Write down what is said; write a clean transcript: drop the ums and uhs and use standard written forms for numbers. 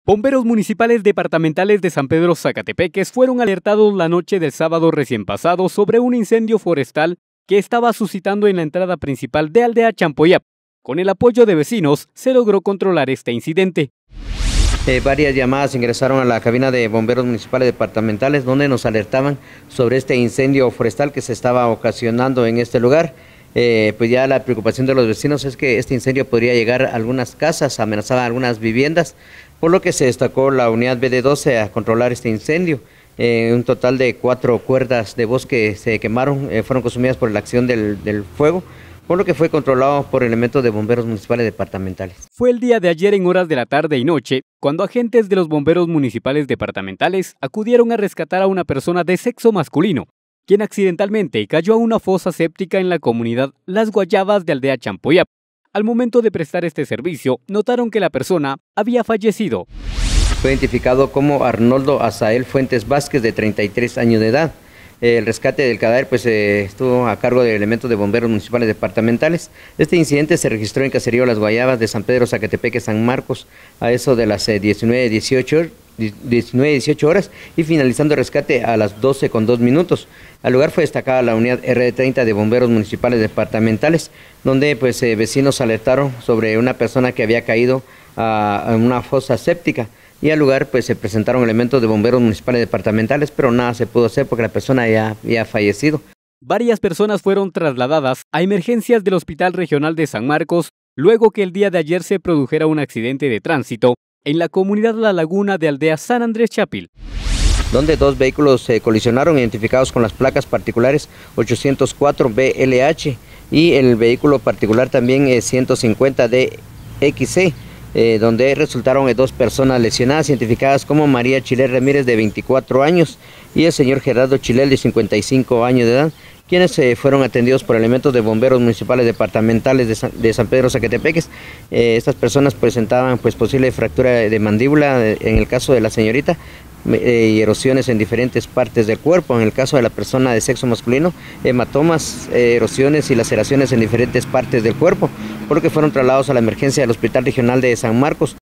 Bomberos municipales departamentales de San Pedro Zacatepeques fueron alertados la noche del sábado recién pasado sobre un incendio forestal que estaba suscitando en la entrada principal de Aldea Champoyap. Con el apoyo de vecinos se logró controlar este incidente. Varias llamadas ingresaron a la cabina de bomberos municipales departamentales donde nos alertaban sobre este incendio forestal que se estaba ocasionando en este lugar. Pues ya la preocupación de los vecinos es que este incendio podría llegar a algunas casas, amenazar a algunas viviendas, por lo que se destacó la unidad BD12 a controlar este incendio. Un total de 4 cuerdas de bosque se quemaron, fueron consumidas por la acción del fuego, por lo que fue controlado por elementos de bomberos municipales departamentales. Fue el día de ayer en horas de la tarde y noche, cuando agentes de los bomberos municipales departamentales acudieron a rescatar a una persona de sexo masculino, quien accidentalmente cayó a una fosa séptica en la comunidad Las Guayabas de Aldea Champoyap. Al momento de prestar este servicio, notaron que la persona había fallecido. Fue identificado como Arnoldo Azael Fuentes Vázquez, de 33 años de edad. El rescate del cadáver estuvo a cargo de elementos de bomberos municipales departamentales. Este incidente se registró en Caserío Las Guayabas de San Pedro Zacatepeques, San Marcos, a eso de las 19:18 horas y finalizando el rescate a las 12:02. Al lugar fue destacada la unidad RD30 de bomberos municipales departamentales, donde vecinos alertaron sobre una persona que había caído a una fosa séptica. Y al lugar se presentaron elementos de bomberos municipales departamentales, pero nada se pudo hacer porque la persona ya había fallecido. Varias personas fueron trasladadas a emergencias del Hospital Regional de San Marcos, luego que el día de ayer se produjera un accidente de tránsito en la comunidad La Laguna de Aldea San Andrés Chapil, donde 2 vehículos identificados con las placas particulares 804 BLH y el vehículo particular también 150 DXC. Donde resultaron 2 personas lesionadas, identificadas como María Chilel Ramírez, de 24 años, y el señor Gerardo Chilel, de 55 años de edad, quienes fueron atendidos por elementos de bomberos municipales departamentales de San Pedro Zacatepeques. Estas personas presentaban posible fractura de mandíbula en el caso de la señorita, y erosiones en diferentes partes del cuerpo. En el caso de la persona de sexo masculino, hematomas, erosiones y laceraciones en diferentes partes del cuerpo, por lo que fueron trasladados a la emergencia del Hospital Regional de San Marcos.